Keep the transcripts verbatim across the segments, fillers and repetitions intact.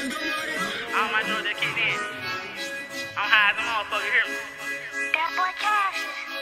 All my drugs that kicked in. I'm high as a motherfucker, hear me? That boy Cash.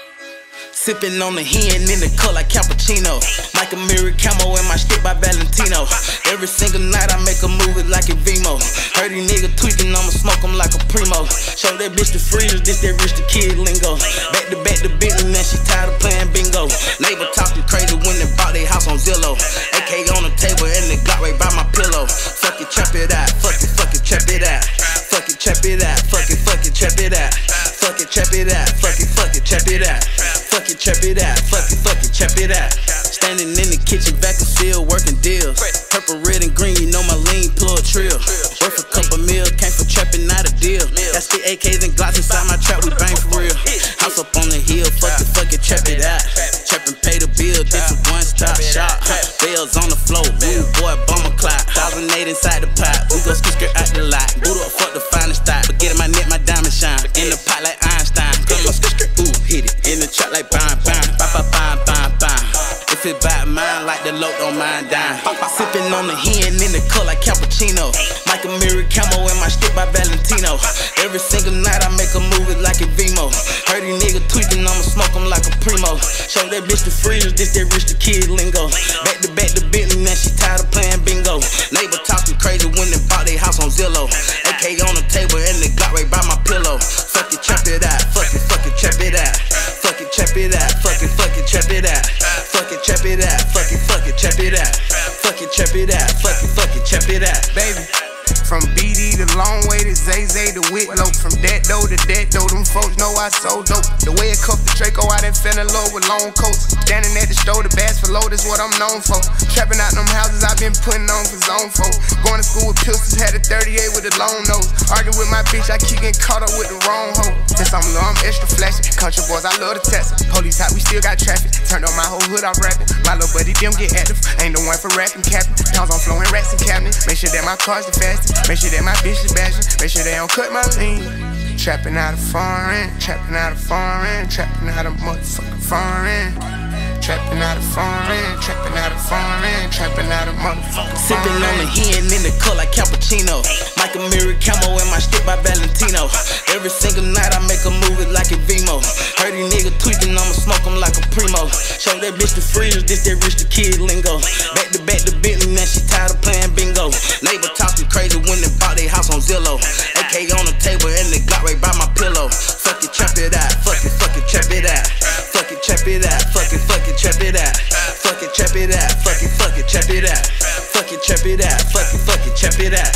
Sippin' on the hen in the cup like cappuccino. Mike Amiri Camo in my stick by Valentino. Every single night I make a movie like a Vimo. Heard these niggas tweaking, I'ma smoke them like a primo. Show that bitch the freeze, this that rich the kid lingo. Back to back to Bentley, now she tired of playing bingo. Neighbor talking crazy when they bought their house on Zillow. A K on the table and the Glock right by my pillow. Fuck it, trap it out. Fuck it, fuck it, trap it out. Fuck it, trap it out. Fuck it, fuck it, trap it out. Fuck it, trap it out. Fuck it, fuck it, trap it out. Fuck it, trap it out. Fuck it, fuck it, trap it out. Standing in the kitchen, back and still working deals. Purple, red, and green, you know my lean plug trill. Worth a couple mil, came for trapping, not a deal. Got stick A Ks and Glocks inside my trap, we bang for real. House up on the hill, fuck it, fuck it, trap it out. Trap and pay the bill, this a one-stop shop. Bells on the floor, ooh boy, bummer clock. Thousand eight inside the pot, we gon' skirt skirt out the lot. Boot up, fuck the finest style, but get in my neck, my diamond shine. In the pot like Einstein, come on, skirt skirt, ooh, hit it. In the trap like bang bang, bang bang bang bang. If it bite mine like the loc, don't mind dying. Sippin' on the hen in the cup like cappuccino. Mike Amiri Camo in my stick by Valentino. Every single night I make a movie like a Vimo. Heard these niggas tweaking, I'ma smoke them like a primo. Show that bitch the freeze, this that rich the kid lingo. Back to back to Bentley, now she tired of playing bingo. Neighbor talking crazy when they bought their house on Zillow. A K on the table and the Glock right by my pillow. Fuck it, trap it out. Fuck it, fuck it, trap it out. Fuck it, trap it out. Fuck it, fuck it, trap it out. Fuck it, trap it out. Fuck it, fuck it, trap it out. Fuck it, trap it out. Fuck it, fuck it, trap it out. Baby, from B D to long way to Zay Zay to Whitlow. From that dough to that dough, them folks know I so dope. The way it cuffed the Draco out in Fenelo with long coats. Standing at the store, the bass for low, that's what I'm known for. Trapping out them houses I've been putting on for zone folk. Going to school with pistols, had a thirty-eight with a long nose. Arguing with my bitch, I keep getting caught up with the wrong hoe. Since I'm low, I'm extra flashy. Country boys, I love the test. Police hot, we still got traffic. Turned on my whole hood, I'm rapping. My little buddy, them get active. Ain't the one for rapping, capping. Pounds on flowing rats and cabinets. Make sure that my car's the fastest. Make sure that my bitch is bashing. Make sure they don't cut my lean. Trapping out of foreign, trapping out of foreign, trapping out of motherfucking foreign. Trapping out of foreign, trapping out of foreign, trapping out of motherfucking foreign. Sippin' on the hen in the cup like cappuccino. Mike Amiri Camo in my stick by Valentino. Every single night I make a movie like a Vimo. Heard these niggas tweaking, I'ma smoke them like a primo. Show that bitch the freeze, this that rich the kid lingo. Back to back to Bentley, now she tired of playing bingo. Neighbor talking crazy when they bought their house on Zillow. A K on the table and the Glock right by my pillow. Fuck it, trap it out. Fuck it, fuck it, trap it out. Fuck it, trap it out. Fuck it, fuck it, trap it out. Fuck it, trap it out. Fuck it, fuck it, trap it out. Fuck it, trap it out. Fuck it, fuck it, trap it out.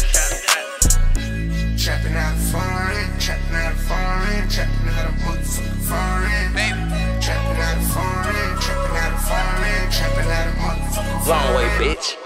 Trapping out of foreign, trapping out of foreign, trapping out of motherfucking foreign. Baby, trapping out of foreign, trapping out of foreign, trapping out of motherfucking foreign. Long way, bitch.